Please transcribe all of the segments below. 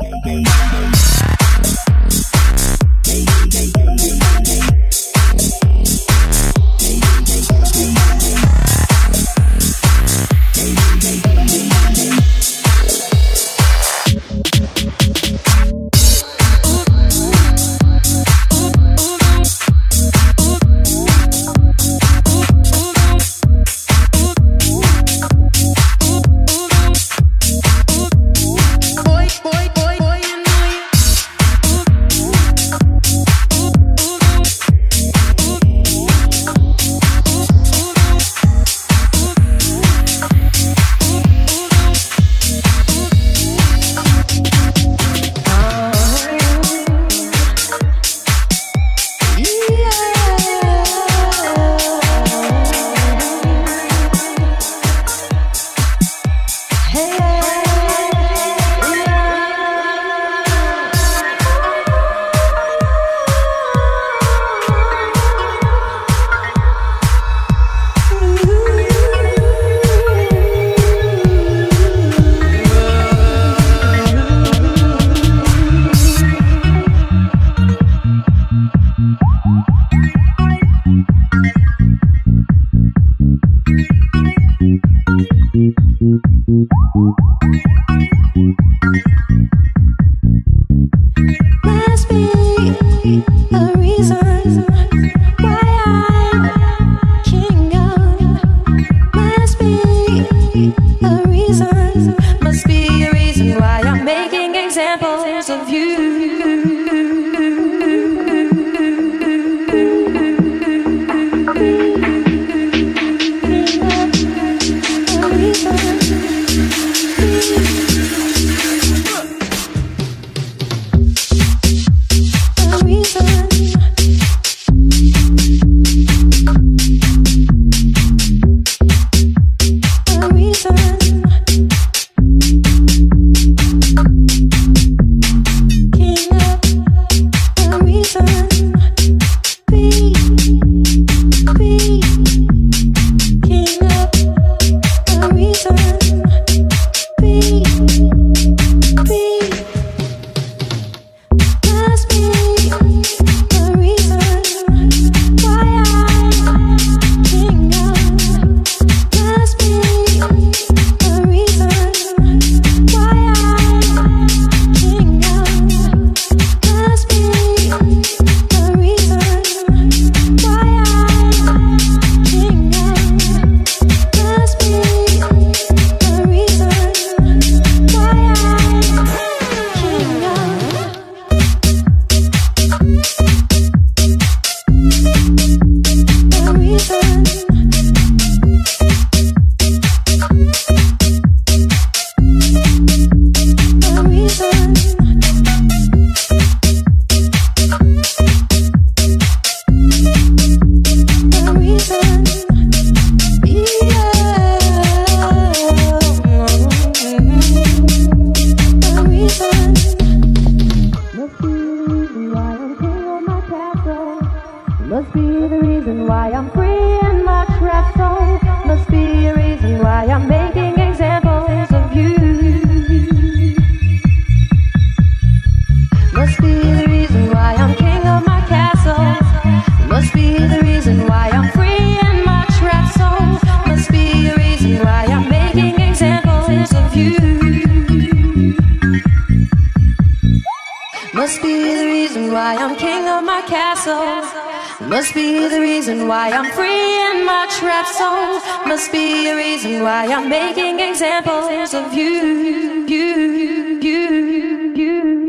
Must be the reason why I'm free in my trap soul. Must be a reason why I'm making examples of you, you, you, you.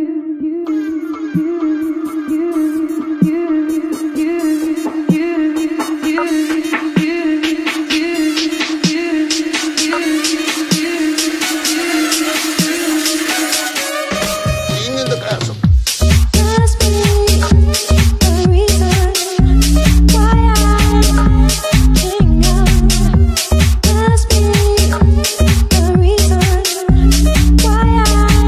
Why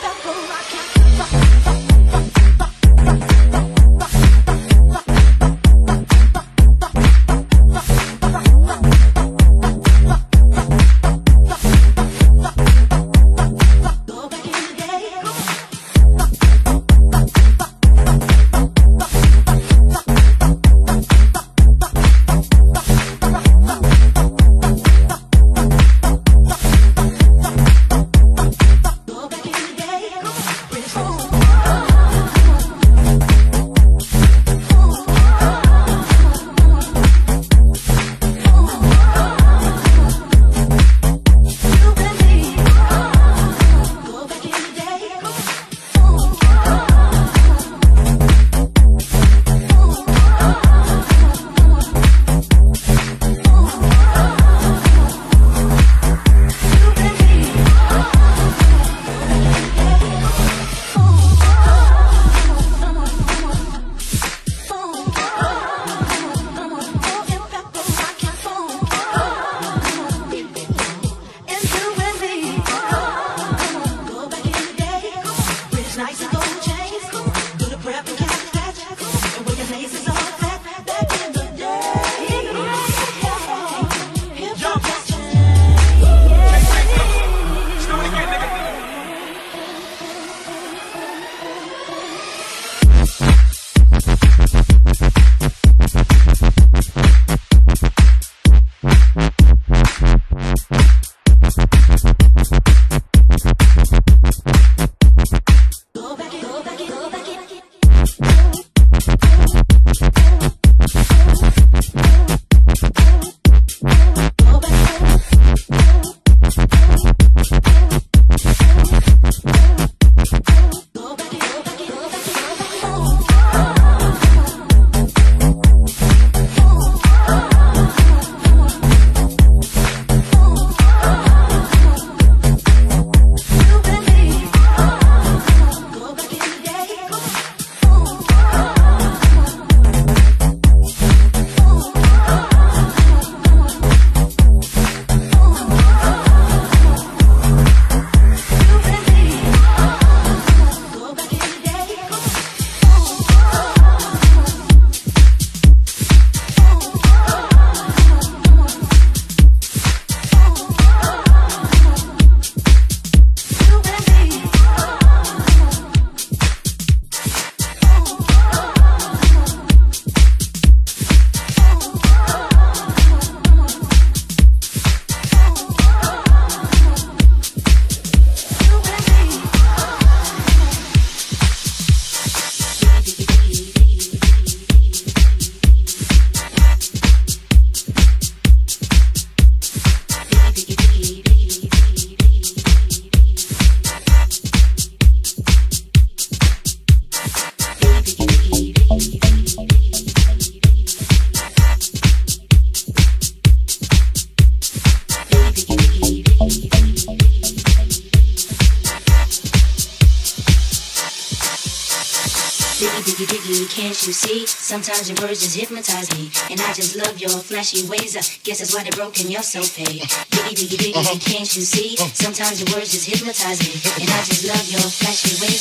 Can't you see? Sometimes your words just hypnotize me, and I just love your flashy ways. I guess that's why they're broken. You're so paid. Biggie, biggie, biggie, can't you see? Sometimes your words just hypnotize me, and I just love your flashy ways.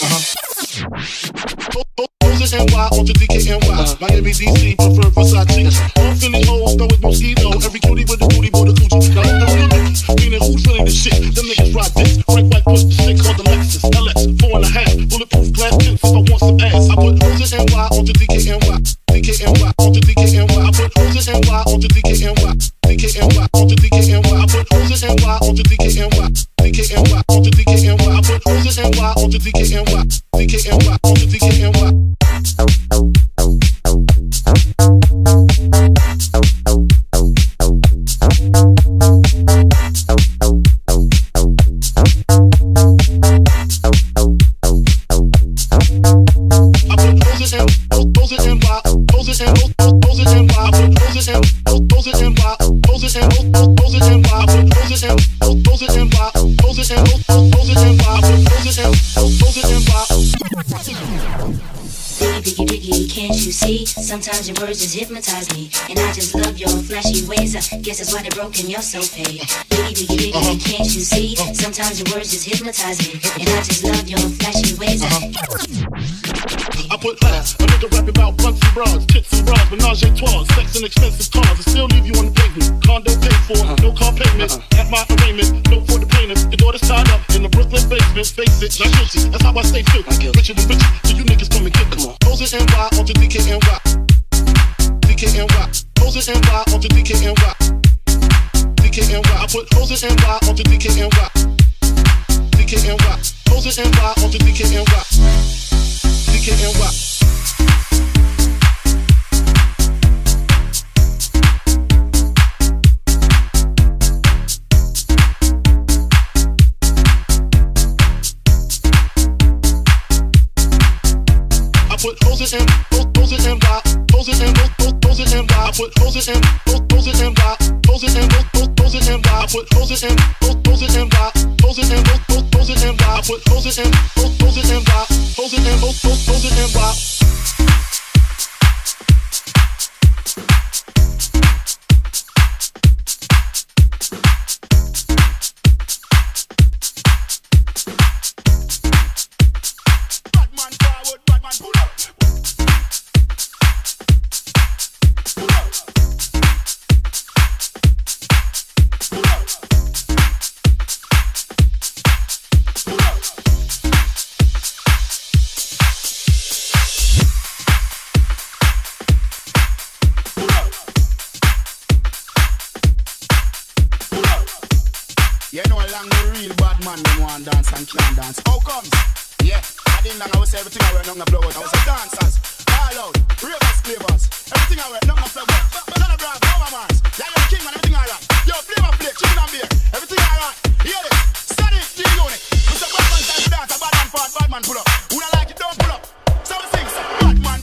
Roses NY on to DKNY. Miami, DC, prefer Versace. All Philly hoes know it's Mosquito. Every cutie with a booty, boy, the coochie. Now who's the real niggas? Meaning who's really the shit? Them niggas ride dicks. Frank White push the stick called the Lexus LX 4.5. Bulletproof glass tips if I want some ass. I put Roses NY on to DKNY. DKNY on to DKNY. I put Roses NY on to DKNY. DKNY on to DKNY. I put Roses NY on to DKNY. DKNY on to DKNY. I put Roses NY on to DKNY. DKNY on to DKNY. diggy, diggy, can't you see? Sometimes your words just hypnotize me, and I just love your flashy ways. I guess that's why they're broken, you're so paid. Diggy, diggy, diggy, can't you see? Sometimes your words just hypnotize me, and I just love your flashy ways. I put class, a nigga rap about blunts and bras, tits and bras, menage a trois, sex and expensive cars, and still leave you on the pavement. Condo paid for, no car payment. At my arraignment, no for the plaintiff. Your daughter's tied up in the Brooklyn basement. Face it, not guilty. That's how I stay true. Richer than richer, so you niggas come and get them. Pose it NY onto DKNY. DKNY. Pose it NY onto DKNY. DKNY. I put pose it NY onto DKNY. DKNY. Pose it NY onto DKNY. DKNY. Put hoes it in, hoes it in, hoes it in, hoes it in, I put hoes it in, hoes it in, hoes it in, hoes it in, I put hoes it in, hoes it in, hoes it in, hoes it in, I put hoes it in, hoes it in, hoes it in, hoes it in, Can't dance. How comes? Yeah, I didn't know I was everything I wear, nothing I blow out. I was a dancers, all out, ravers, flavors. Everything I wear, nothing I flow out. But none of them, no Mars. Yeah, you're the king and everything alright. Yo, flavor play, chicken and beer, everything alright. Hear this? Study, the unit. Mr. Batman time to dance, a bad man part, bad man pull up. Who don't like it, don't pull up. So we sing, bad man.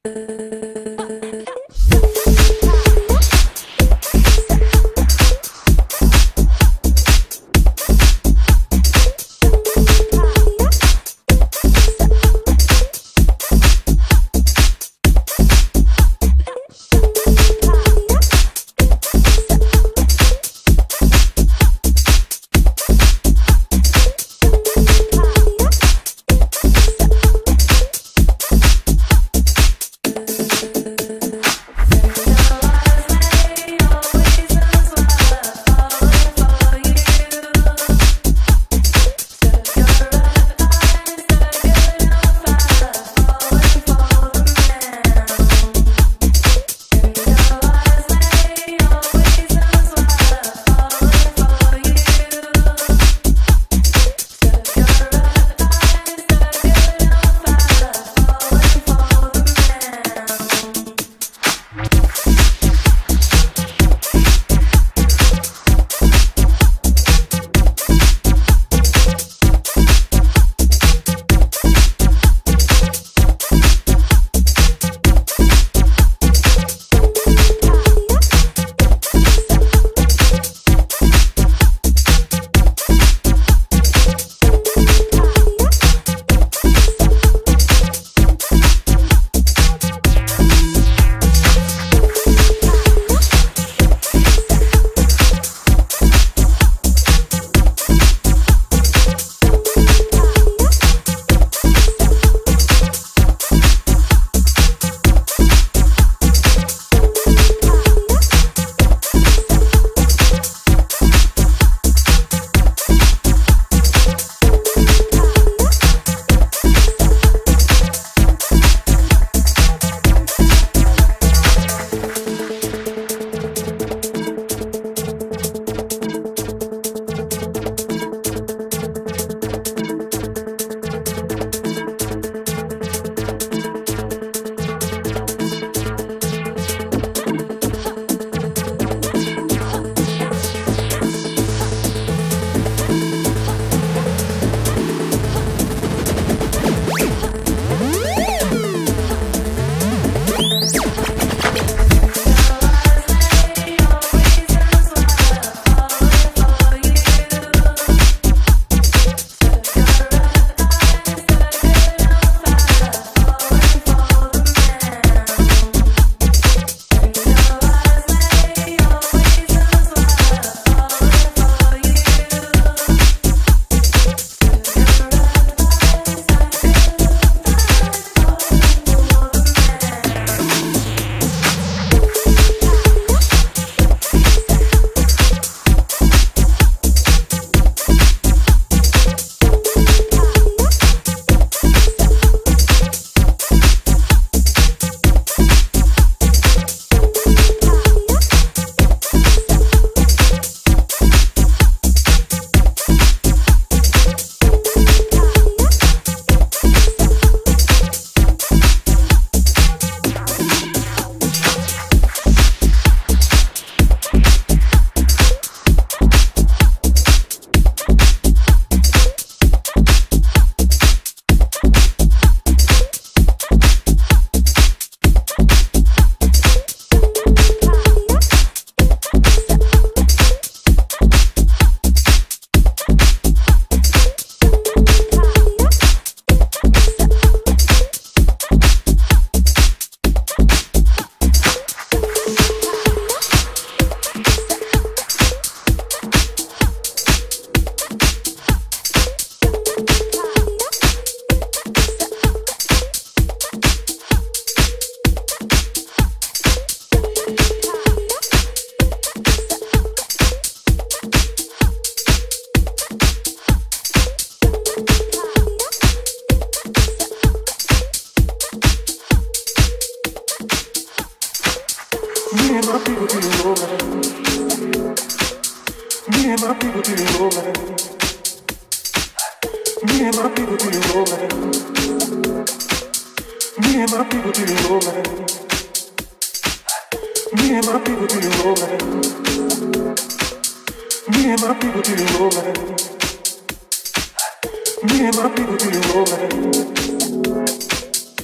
Me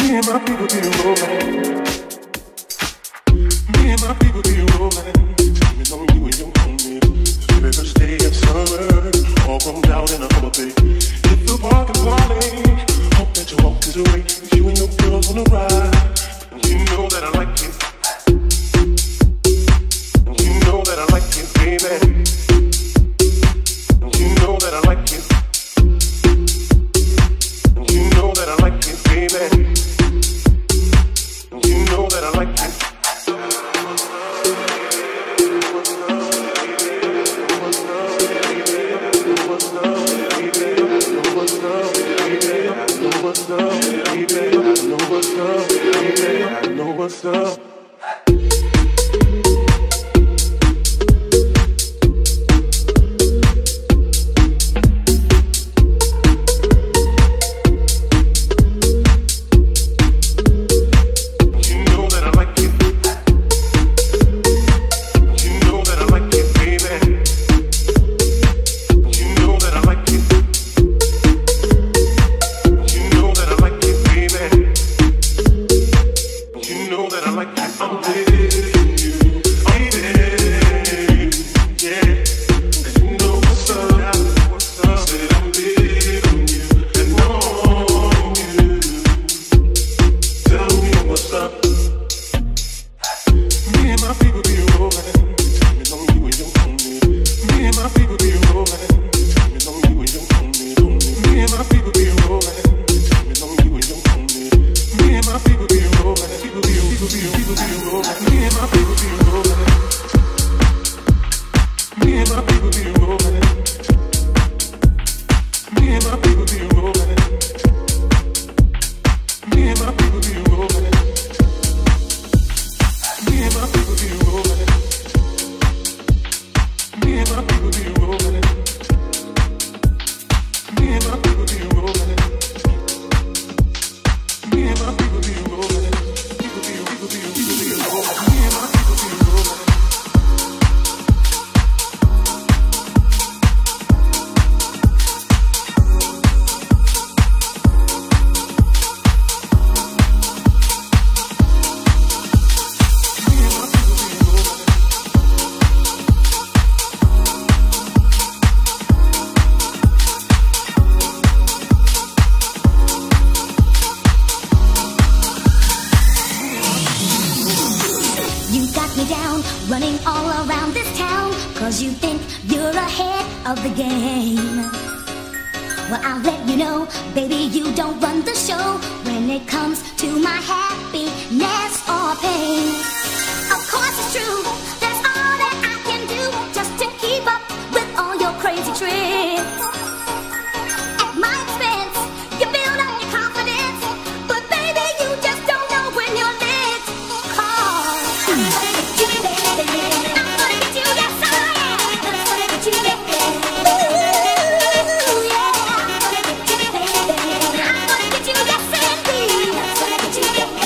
Yeah.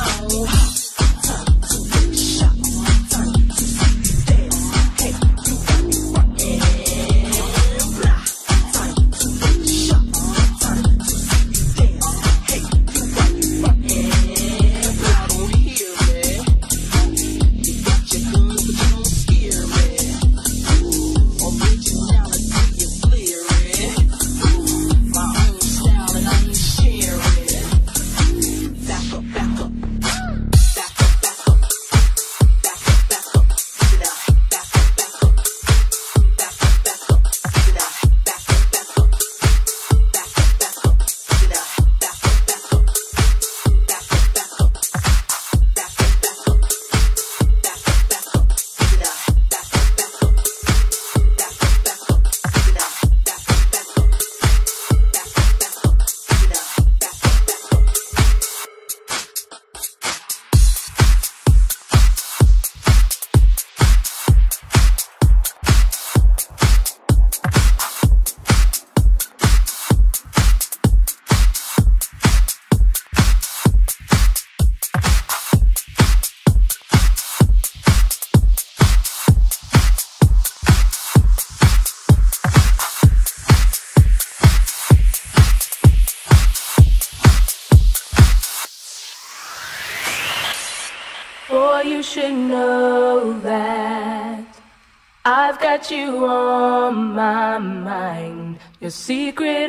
Boy, you should know that I've got you on my mind, your secret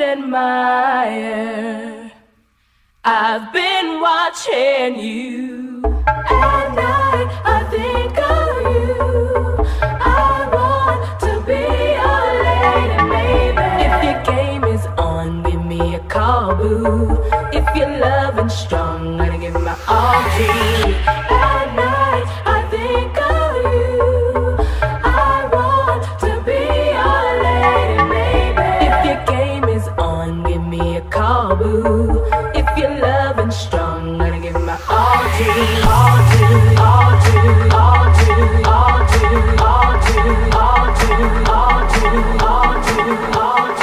admirer. I've been watching you. At night I think of you. I want to be your lady, baby. If your game is on, give me a call, boo. If you're loving strong, I'll give my all to you. At night I think of you. I want to be your lady, baby. If your game is on, give me a call, boo. If you're loving strong, I'll give my all to you. All to you, all to you, all to you, all to you, all to you, all to you, all to you, all to you, all to you.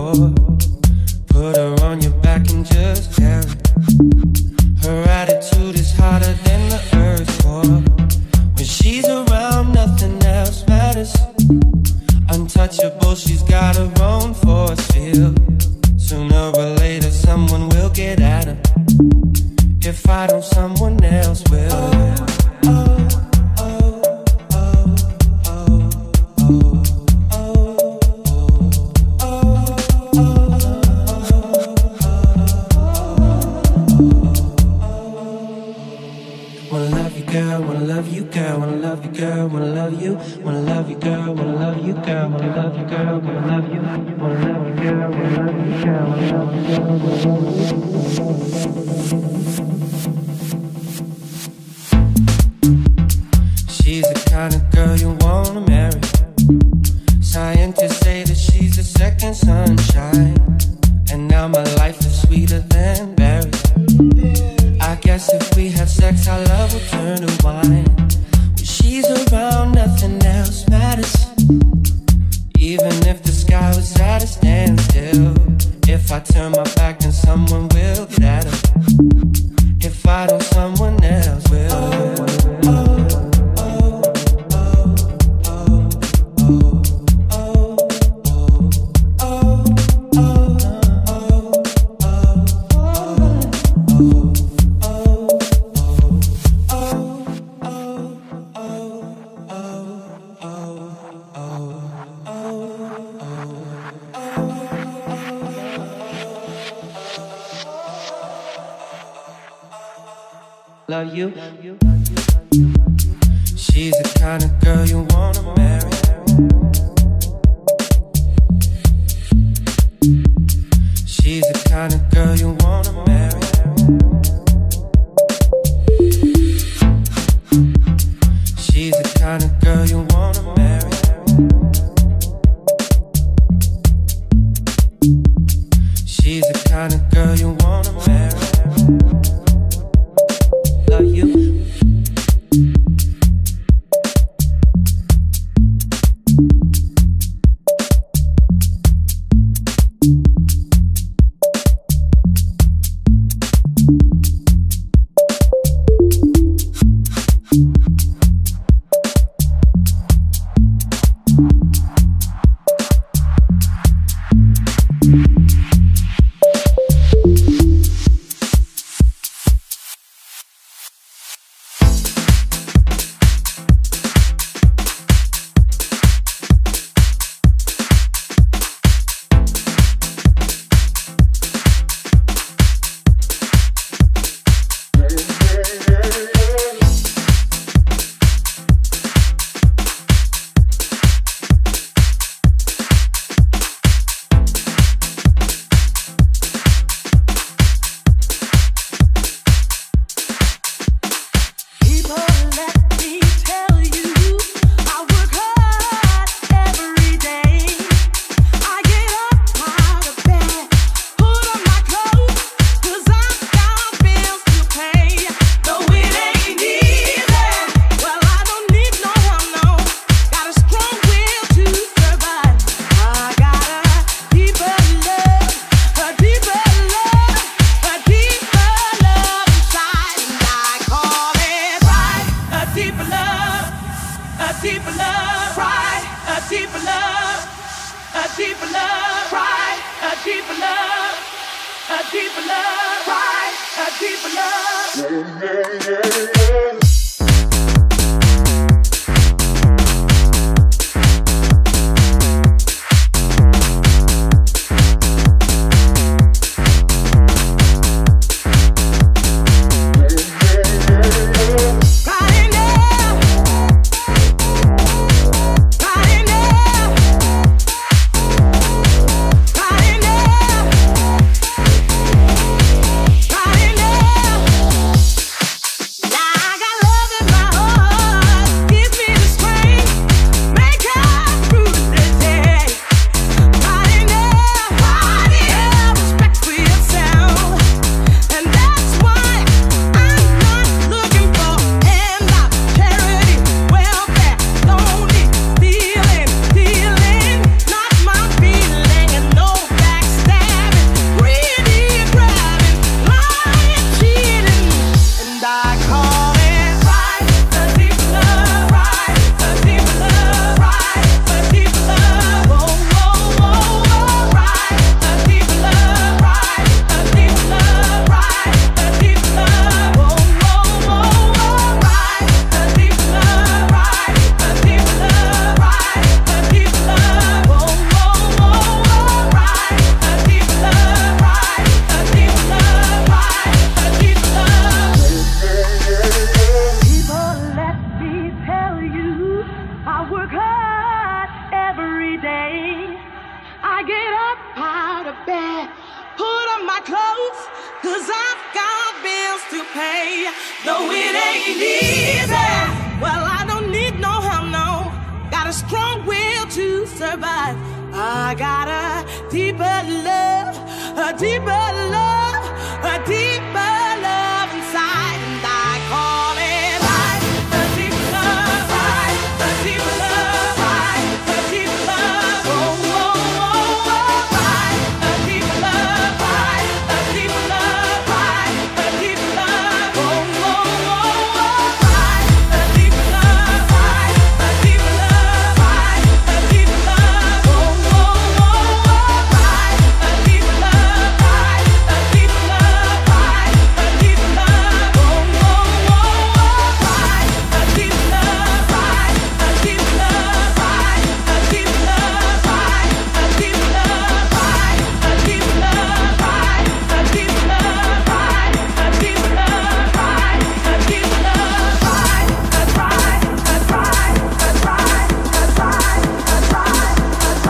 for. Put her on your back and just carry. Her attitude is hotter than the earth core. When she's around, nothing else matters. Untouchable, she's got her own force field. Sooner or later, someone will get at her. If I don't, someone else will. Wanna love you, girl, wanna love you, girl, wanna love you, girl, wanna love you, wanna love you, girl, wanna love you, girl, wanna love you, girl, wanna love you, wanna love you, girl, wanna love you, girl, wanna love you, girl, wanna love you. She's the kind of girl you wanna marry. Scientists say that she's the second sunshine. And now my life is sweeter than berries. I guess if we have sex, our love will turn to wine. When she's around, nothing else matters. Even if the sky was at a standstill. If I turn my back, then someone will get at her. If I don't, someone else will. Love you. She's the kind of girl you wanna marry. She's the kind of girl you wanna marry. She's the kind of girl you wanna marry. She's the kind of girl you wanna marry. Love you. I got bed, put on my clothes, 'cause I've got bills to pay. Though it ain't easy, well, I don't need no help, no. Got a strong will to survive. I got a deeper love, a deeper love, a deeper love inside, and I call it right, a deep love, right, a deep love, right, a deep love, oh, oh, oh, oh, right, a deep love, right, a deep love, right, a deep love, oh, oh, oh, oh, right, a deep love, right, a deep love, right, a deep love, oh, oh, oh, oh, right, a deep love, right, a deep love, right, a deep love, oh, oh, oh, oh, right, a deep love, right, a deep love, right, a deep love, right, a deep love, right, a deep love, right, a deep love, right, a deep love, right, a deep love, right, that's right, that's right, that's right, that's right, that's right, that's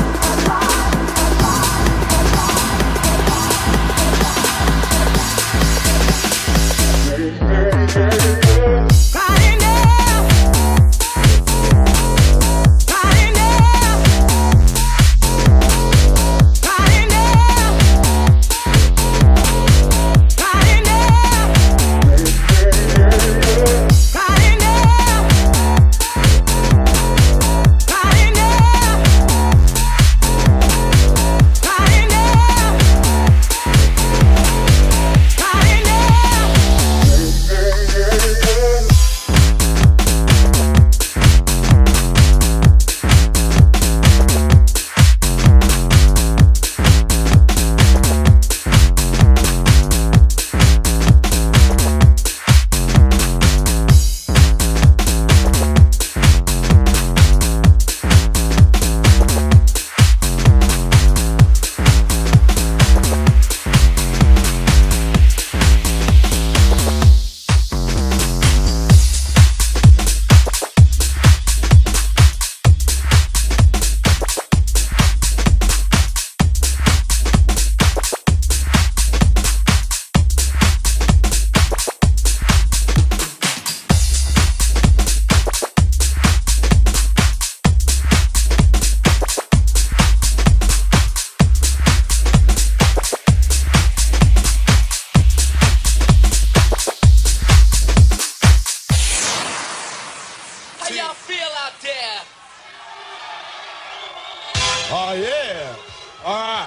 Oh, yeah. All right.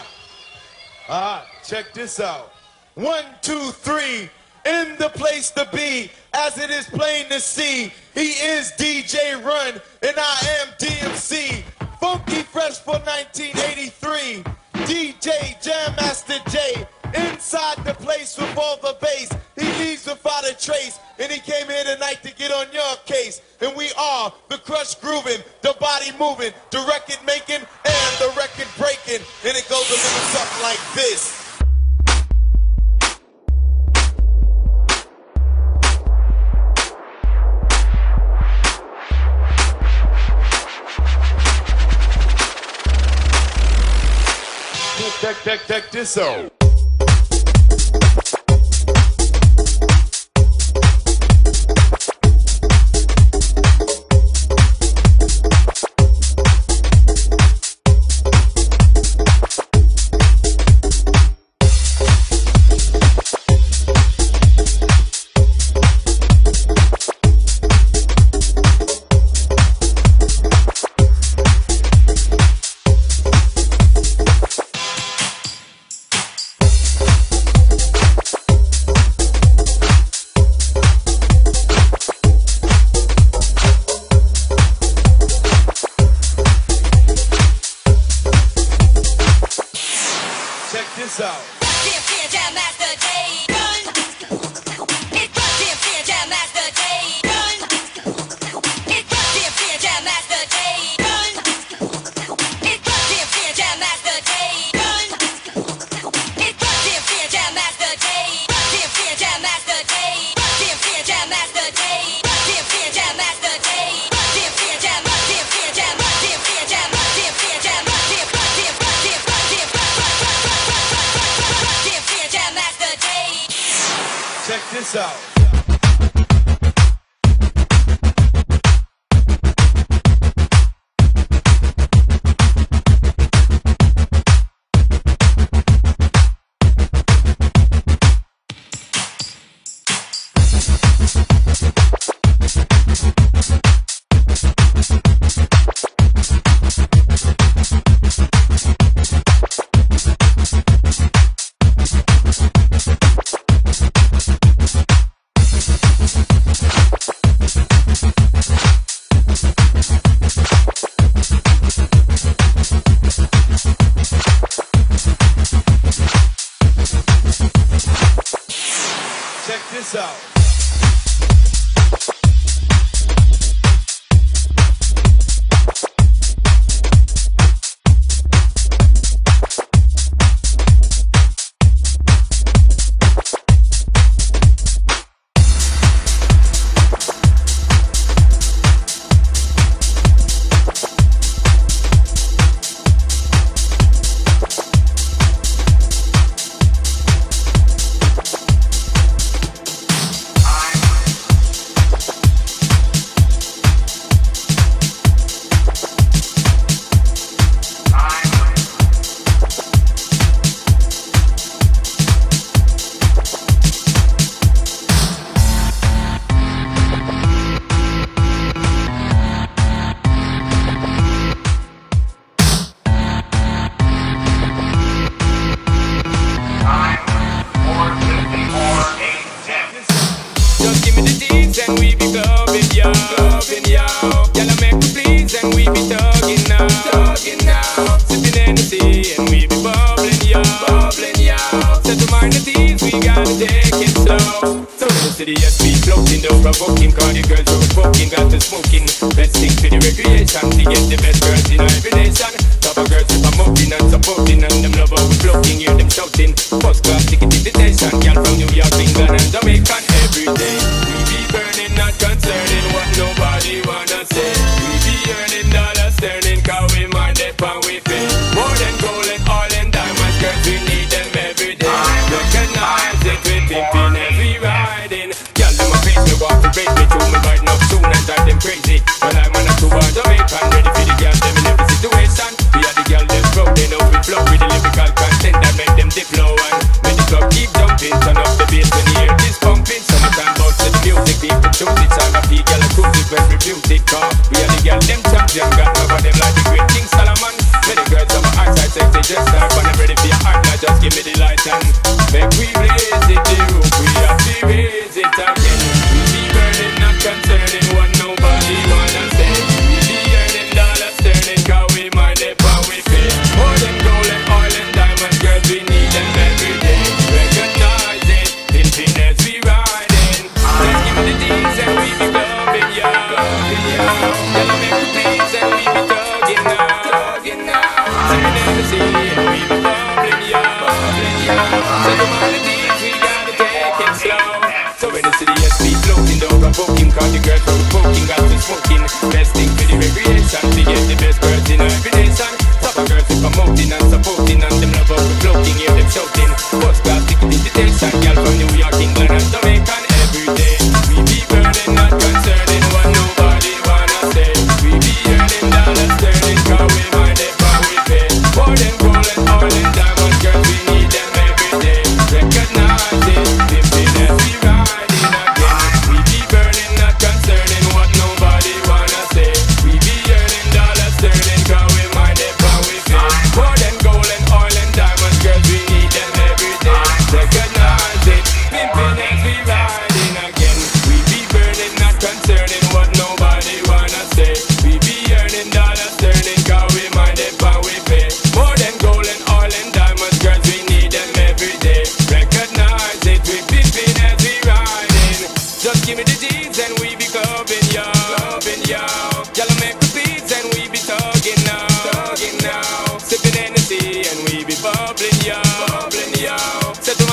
All right. Check this out. 1, 2, 3. In the place to be, as it is plain to see. He is DJ Run, and I am DMC. Funky Fresh for 1983. DJ Jam Master J. Inside the place with all the bass. He leaves without a trace. And he came here tonight to get on your case. And we are the crush grooving, the body moving, the record making, and the record breaking. And it goes a little something like this. Check this out. this out. Check this out.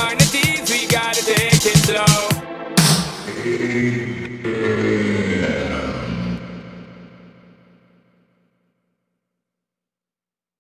Yeah.